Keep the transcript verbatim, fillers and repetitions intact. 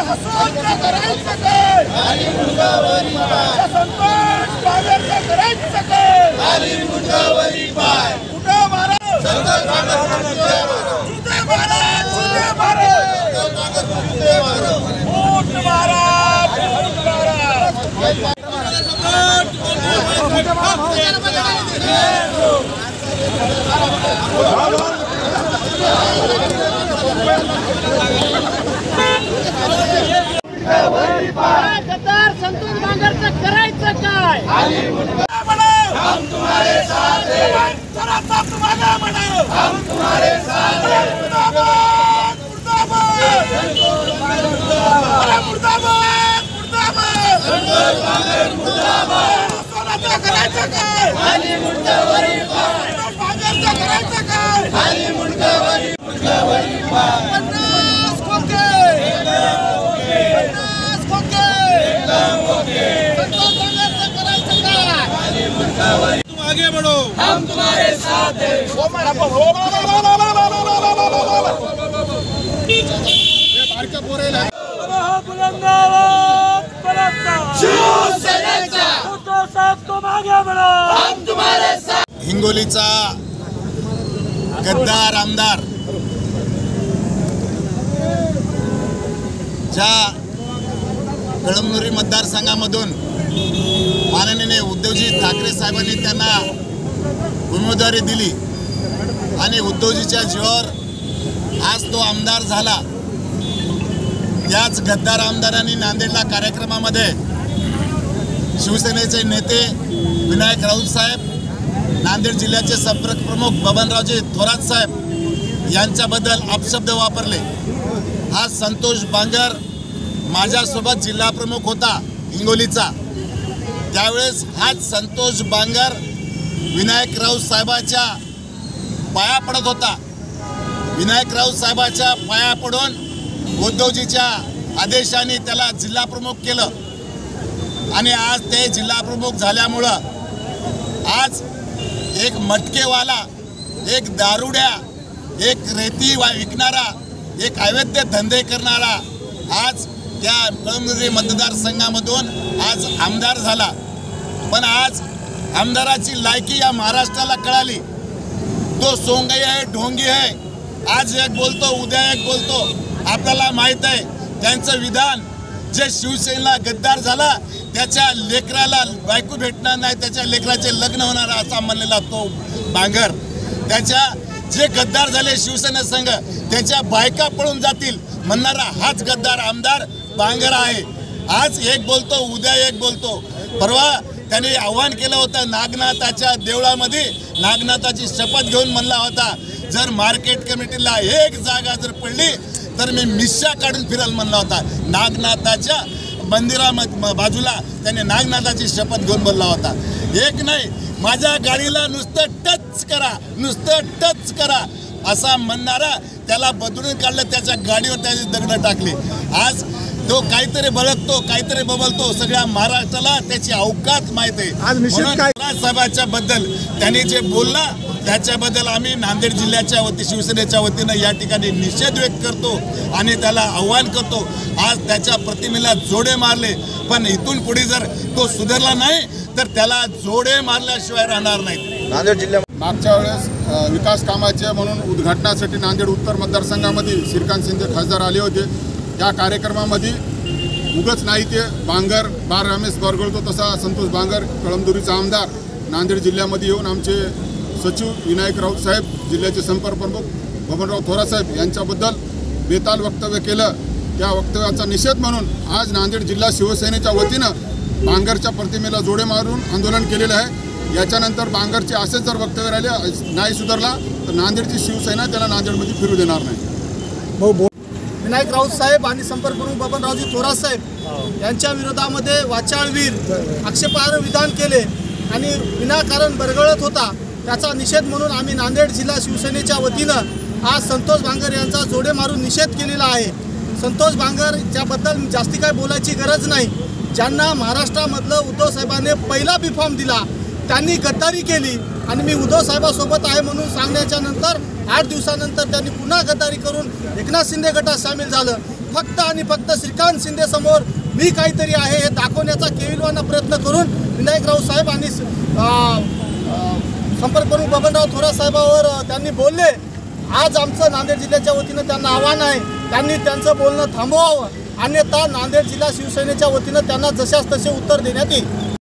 गद्दार संतोष बांगरचं करायचं काय? हम तुम्हारे साथ हैं, जरा सा तुम आगे बढ़ो, हम तुम्हारे साथ हैं, मुर्दाबाद मुर्दाबाद अरे मुर्दाबाद मुर्दाबाद संतोष बांगर मुर्दाबाद सोनाचं करायचं काय? खाली मुंडावरी पाय बांगरचं करायचं काय? खाली मुंडावरी मुंडावरी पाय पन्नास खोके पन्नास खोके एकदम ओके संतोष बांगरचं करायचं काय? खाली मुंडावरी तुम आगे बढ़ो, हम तुम्हारे साथ हैं। हिंगोलीचा गद्दार आमदार ज्या कळमनुरी मतदारसंघामधून माननीय उद्धवजी ठाकरे साहेबांनी त्यांना उमेदवारी दिली आणि उद्धवजीच्या जीवावर आज तो आमदार झाला। याच गद्दार आमदारांनी नांदेडला कार्यक्रमामध्ये शिवसेनेचे नेते विनायक राऊत साहेब, नांदेड जिल्ह्याचे संपर्क प्रमुख बबनरावजी थोरात साहेब यांच्याबद्दल अपशब्द वापरले। हा संतोष बांगर माझ्यासोबत जिल्हा प्रमुख होता हिंगोलीचा, त्यावेळेस हाच संतोष बांगर विनायक राऊत साहेबांच्या पाया पडत होता। विनायक राऊत साहेबांच्या पाया पडून उद्धवजीच्या आदेशाने त्याला जिल्हा प्रमुख केलं आणि आज ते जिल्हा प्रमुख झाल्यामुळं आज एक मटकेवाला, एक दारुड्या, एक रेती विकणारा, एक अवैध धंदे करणारा आज त्या कळमनुरी मतदारसंघामधून आज आमदार झाला। पण आज आमदाराची लायकी या महाराष्ट्राला कळाली। तो सोंगई आहे, ढोंगी आहे, आज एक बोलतो उद्या एक बोलतो। आपल्याला माहित आहे त्यांचं विधान, जे शिवसेनेला गद्दार झाला त्याच्या लेकराला बायको भेटणार नाही, त्याच्या लेकराचे लग्न होणार असा म्हणलेला तो बांगर, त्याच्या जे गद्दार झाले शिवसेने संघ त्याच्या बायका पळून जातील म्हणणारा हाच गद्दार आमदार बांगर आहे। आज एक बोलतो उद्या एक बोलतो। परवा त्यांनी आव्हान केलं होतं नागनाथाच्या देवळामध्ये, नागनाथाची शपथ घेऊन म्हणला होता जर मार्केट कमिटीला एक जागा जर पडली तर मी मिश्या काढून फिरल म्हणला होता। नागनाथाच्या मंदिरामध्ये बाजूला त्याने नागनाथाची शपथ घेऊन बोलला होता। एक नाही, माझ्या गाडीला नुसतं टच करा, नुसतं टच करा असा म्हणणारा त्याला बदलून काढलं, त्याच्या गाडीवर त्याची दगड टाकली। आज तो काहीतरी बळकतो, काहीतरी बबलतो, सगळ्या महाराष्ट्राला त्याची अवकात माहित आहे। साहेबांच्या बद्दल त्यांनी जे बोलला त्याच्याबद्दल आम्ही नांदेड जिल्ह्याच्या वती शिवसेनेच्या वतीनं या ठिकाणी निषेध व्यक्त करतो आणि त्याला आव्हान करतो। आज त्याच्या प्रतिमेला जोडे मारले, पण इथून पुढे जर तो सुधारला नाही तर त्याला जोडे मारल्याशिवाय राहणार नाहीत। नांदेड जिल्ह्यात मागच्या वेळेस विकास कामाचे म्हणून उद्घाटनासाठी नांदेड उत्तर मतदारसंघामध्ये श्रीकांत शिंदे खासदार आले होते। त्या कार्यक्रमामध्ये उगच नाही ते बांगर बार रमेश बरगळतो तसा संतोष बांगर कळमनुरीचा आमदार नांदेड जिल्ह्यामध्ये येऊन आमचे सचिव विनायक राऊत साहेब, जिल्ह्याचे संपर्क प्रमुख बबनराव थोरात साहेब यांच्याबद्दल बेताल वक्तव्य केलं। त्या वक्तव्याचा निषेध म्हणून आज नांदेड जिल्हा शिवसेनेच्या वतीनं बांगरच्या प्रतिमेला जोडे मारून आंदोलन केलेलं आहे। याच्यानंतर बांगरचे असेच जर वक्तव्य राहिले नाही सुधारला तर नांदेडची शिवसेना त्याला नांदेडमध्ये फिरू देणार नाही। विनायक राऊत साहेब आणि संपर्क प्रमुख बबनरावजी थोरात साहेब यांच्या विरोधामध्ये वाचाळवीर आक्षेपार्ह विधान केले आणि विनाकारण बरगळत होता, त्याचा निषेध म्हणून आम्ही नांदेड जिल्हा शिवसेनेच्या वतीनं आज संतोष बांगर यांचा जोडे मारून निषेध केलेला आहे। संतोष बांगर याच्याबद्दल जास्ती काय बोलायची गरज नाही। ज्यांना महाराष्ट्रामधलं उद्धव साहेबांनी पहिला बी फॉर्म दिला त्यांनी गद्दारी केली आणि मी उद्धव साहेबांसोबत आहे म्हणून सांगण्याच्या नंतर आठ दिवसानंतर त्यांनी पुन्हा गद्दारी करून एकनाथ शिंदे गटात सामील झालं। फक्त आणि फक्त श्रीकांत शिंदे समोर मी काहीतरी आहे हे दाखवण्याचा केविलवाना प्रयत्न करून विनायक राऊत साहेब आणि संपर्क प्रमुख बबनराव थोरात साहेबांवर त्यांनी बोलले। आज आमचं नांदेड जिल्ह्याच्या वतीनं त्यांना आव्हान आहे, त्यांनी त्यांचं बोलणं थांबवावं, अन्यथा नांदेड जिल्हा शिवसेनेच्या वतीनं त्यांना जशास तसे उत्तर देण्यात येईल।